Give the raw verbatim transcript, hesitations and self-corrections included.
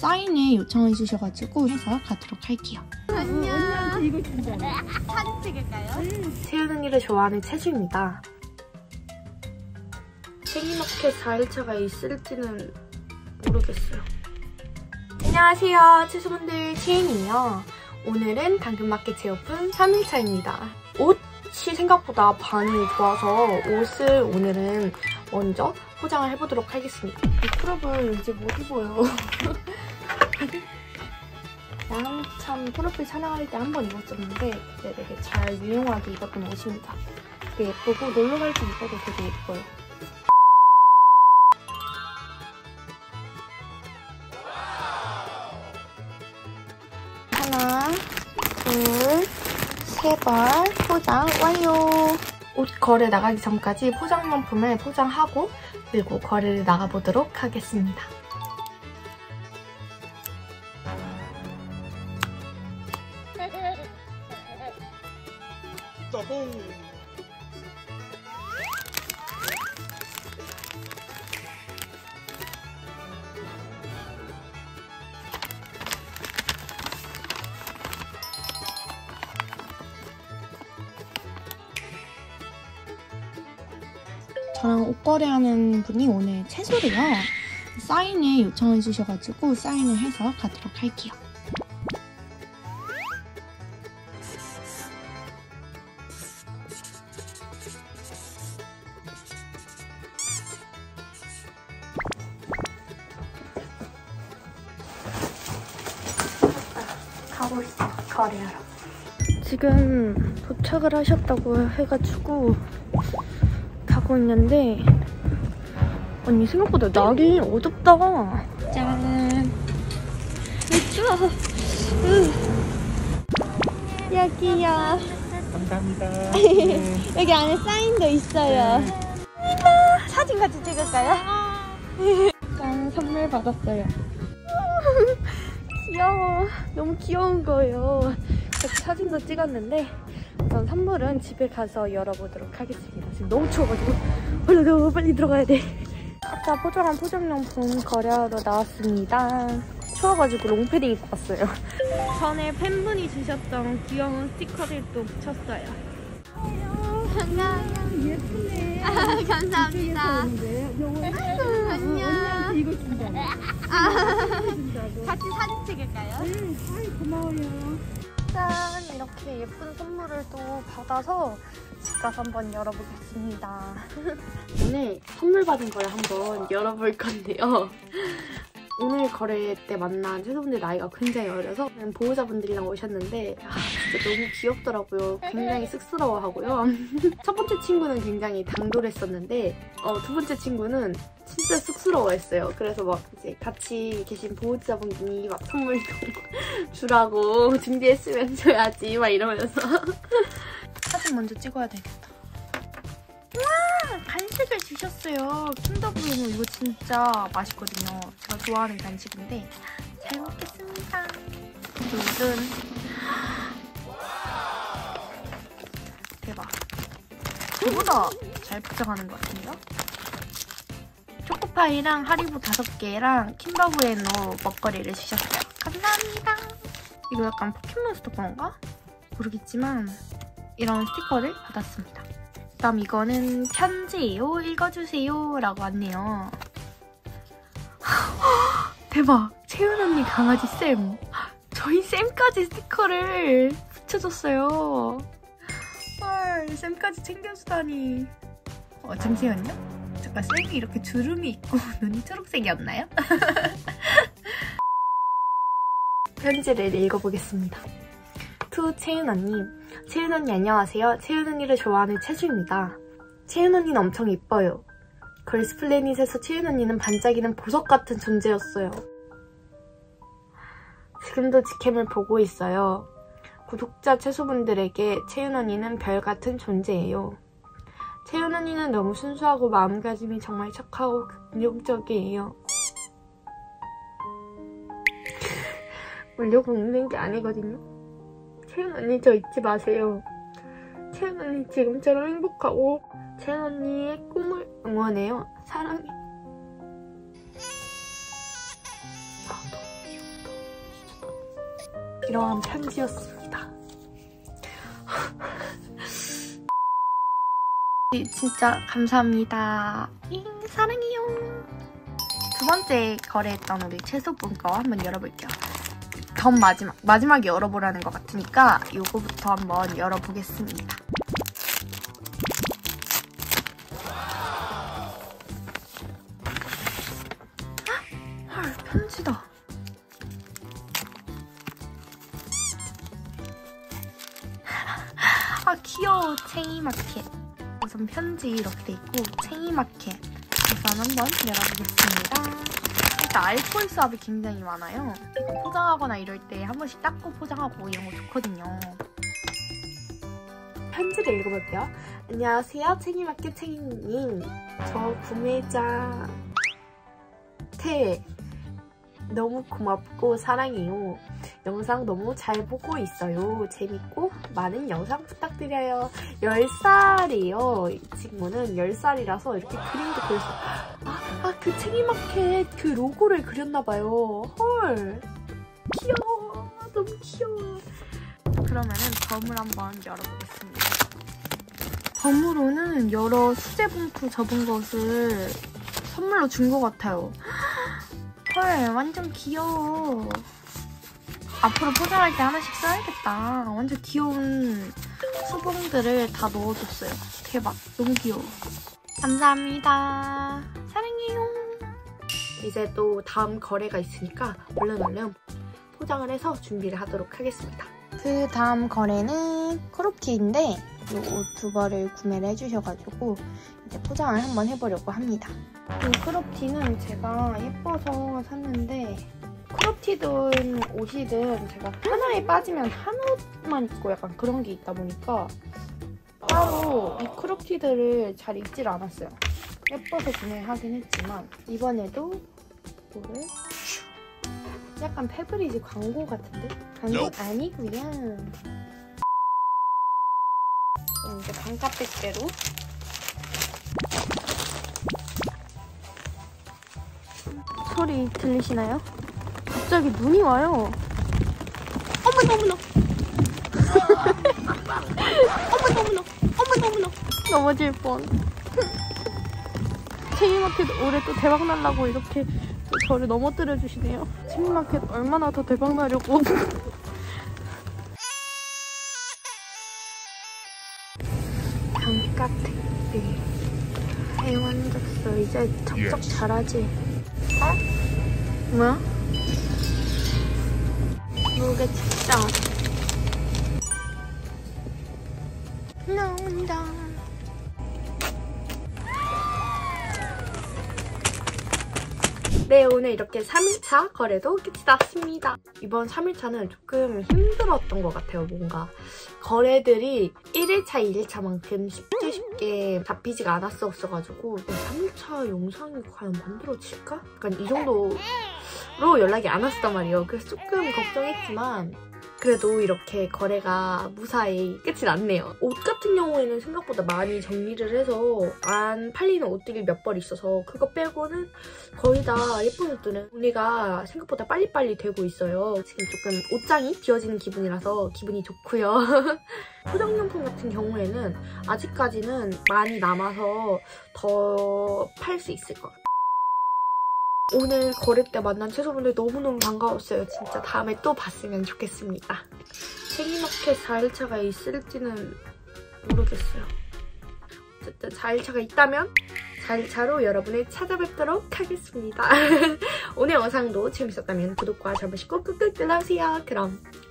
사인을 요청해 주셔가지고 해서 가도록 할게요. 안녕. 이거 진짜. 사진 찍을까요? 채윤 언니를 좋아하는 채주입니다. 생리마켓 사 일차가 있을지는 모르겠어요. 안녕하세요, 채수분들, 채윤이에요. 오늘은 당근마켓 재오픈 삼 일차입니다. 옷이 생각보다 반이 좋아서 옷을 오늘은 먼저 포장을 해보도록 하겠습니다. 이 크롭을 이제 못 입어요. 한참 프로필 촬영할 때 한 번 입었었는데 그때 되게 잘 유용하게 입었던 옷입니다. 되게 예쁘고 놀러 갈 때 입어도 되게 예뻐요. 하나, 둘, 세 번 포장 완료! 옷 거래 나가기 전까지 포장용품을 포장하고 그리고 거래를 나가보도록 하겠습니다. 저랑 옷 거래하는 분이 오늘 채소래요. 사인을 요청해 주셔가지고 사인을 해서 가도록 할게요. 가고 있어요, 거래하러. 지금 도착을 하셨다고 해가지고 가고 있는데 언니 생각보다 날이 어둡다. 짠. 추워. 여기요. 감사합니다. 여기 안에 사인도 있어요. 네. 사진 같이 찍을까요? 짠, 선물 받았어요. 귀여워. 너무 귀여운 거예요. 같이 사진도 찍었는데 전 선물은 집에 가서 열어보도록 하겠습니다. 지금 너무 추워가지고 얼른 빨리 들어가야 돼. 아까 포장한 포장용품 거래하러 나왔습니다. 추워가지고 롱패딩 입고 왔어요. 전에 팬분이 주셨던 귀여운 스티커를 또 붙였어요. 안녕. 예쁘네. 아, 감사합니다. 안녕. 이거 진짜. 같이 사진 찍을까요? 네, 아이 고마워요. 짠! 이렇게 예쁜 선물을 또 받아서 집 가서 한번 열어보겠습니다. 오늘 선물 받은 걸 한번 열어볼 건데요. 오늘 거래 때 만난 채소분들 나이가 굉장히 어려서 보호자분들이랑 오셨는데 아, 진짜 너무 귀엽더라고요. 굉장히 쑥스러워하고요. 첫 번째 친구는 굉장히 당돌했었는데 어, 두 번째 친구는 진짜 쑥스러워했어요. 그래서 막 이제 같이 계신 보호자분이 막 선물도 주라고 준비했으면 줘야지 막 이러면서 사진 먼저 찍어야 되겠다. 와! 간식을 주셨어요. 킨더브이는 이거 진짜 맛있거든요. 제가 좋아하는 간식인데 잘 먹겠습니다. 둘은 대박. 저보다 잘 포장하는 것 같은데요? 초코파이랑 하리보 다섯 개랑 킨더브이노 먹거리를 주셨어요. 감사합니다. 이거 약간 포켓몬스터 건가? 모르겠지만 이런 스티커를 받았습니다. 그다음 이거는 편지예요. 읽어주세요 라고 왔네요. 대박! 채윤 언니 강아지 쌤! 저희 쌤까지 스티커를 붙여줬어요. 헐, 쌤까지 챙겨주다니. 어, 잠시만요. 잠깐, 쌤이 이렇게 주름이 있고 눈이 초록색이었나요? 편지를 읽어보겠습니다. 투 채윤 언니. 채윤 언니 안녕하세요. 채윤 언니를 좋아하는 채주입니다. 채윤 언니는 엄청 예뻐요. 걸스 플래닛에서 채윤 언니는 반짝이는 보석 같은 존재였어요. 지금도 직캠을 보고 있어요. 구독자 채소분들에게 채윤 언니는 별 같은 존재예요. 채윤 언니는 너무 순수하고 마음가짐이 정말 착하고 긍정적이에요. 울려고 웃는 게 아니거든요. 채윤 언니 저 잊지 마세요. 채윤 언니 지금처럼 행복하고 채윤 언니의 꿈을 응원해요. 사랑해. 아, 너무 귀여워. 이러한 편지였습니다. 진짜 감사합니다. 잉, 사랑해요. 두 번째 거래했던 우리 채소분 거 한번 열어볼게요. 겸 마지막, 마지막에 열어보라는 것 같으니까 요거부터 한번 열어보겠습니다. 헐, 편지다. 아, 귀여워. 체이마켓. 우선 편지 이렇게 돼 있고 체이마켓 우선 한번 열어보겠습니다. 일단 알코올 수압이 굉장히 많아요. 이거 포장하거나 이럴 때 한 번씩 닦고 포장하고 이런 거 좋거든요. 편지를 읽어볼게요. 안녕하세요. 체이마켓 체이님. 저 구매자 태 너무 고맙고 사랑해요. 영상 너무 잘 보고 있어요. 재밌고 많은 영상 부탁드려요. 열 살이에요. 이 친구는 열 살이라서 이렇게 그림도 그렸어요. 아, 아, 그 체이마켓 그 로고를 그렸나봐요. 헐. 귀여워. 너무 귀여워. 그러면은 덤을 한번 열어보겠습니다. 덤으로는 여러 수제 봉투 접은 것을 선물로 준 것 같아요. 헐, 완전 귀여워. 앞으로 포장할 때 하나씩 써야겠다. 완전 귀여운 수봉들을 다 넣어줬어요. 대박, 너무 귀여워. 감사합니다. 사랑해요. 이제 또 다음 거래가 있으니까 얼른 얼른 포장을 해서 준비를 하도록 하겠습니다. 그 다음 거래는 크롭티인데 이 옷 두 벌을 구매를 해주셔가지고 이제 포장을 한번 해보려고 합니다. 이 크롭티는 제가 예뻐서 샀는데 크롭티든 옷이든 제가 하나에 빠지면 한 옷만 입고 약간 그런 게 있다 보니까 따로 이 크롭티들을 잘 입질 않았어요. 예뻐서 구매하긴 했지만 이번에도 이거를 약간 페브리즈 광고 같은데? 광고 아니구요. 이제 반값백대로 소리 들리시나요? 갑자기 눈이 와요. 어머나 어머나 어머나 어머나 어머나 어머나 넘어질 뻔. 체이마켓 올해 또 대박 날라고 이렇게 또 저를 넘어뜨려 주시네요. 체이마켓 얼마나 더 대박 나려고. 반값 택배 애완적서 이제 접속 잘하지? 어? 뭐야? 무게 측정 나온다. 네, 오늘 이렇게 삼 일차 거래도 끝이 났습니다. 이번 삼 일차는 조금 힘들었던 것 같아요. 뭔가 거래들이 일 일차, 이 일차만큼 쉽게 쉽게 잡히지가 않았었어가지고 삼 일차 영상이 과연 만들어질까? 약간 이 정도로 연락이 안 왔단 말이에요. 그래서 조금 걱정했지만 그래도 이렇게 거래가 무사히 끝이 났네요. 옷 같은 경우에는 생각보다 많이 정리를 해서 안 팔리는 옷들이 몇 벌 있어서 그거 빼고는 거의 다 예쁜 옷들은 정리가 생각보다 빨리빨리 되고 있어요. 지금 조금 옷장이 비어지는 기분이라서 기분이 좋고요. 포장용품 같은 경우에는 아직까지는 많이 남아서 더 팔 수 있을 것 같아요. 오늘 거래 때 만난 채소분들 너무너무 반가웠어요. 진짜 다음에 또 봤으면 좋겠습니다. 체이마켓 사 일차가 있을지는 모르겠어요. 어쨌든 사 일차가 있다면 사 일차로 여러분을 찾아뵙도록 하겠습니다. 오늘 영상도 재밌었다면 구독과 좋아요 꾹꾹꾹 눌러주세요. 그럼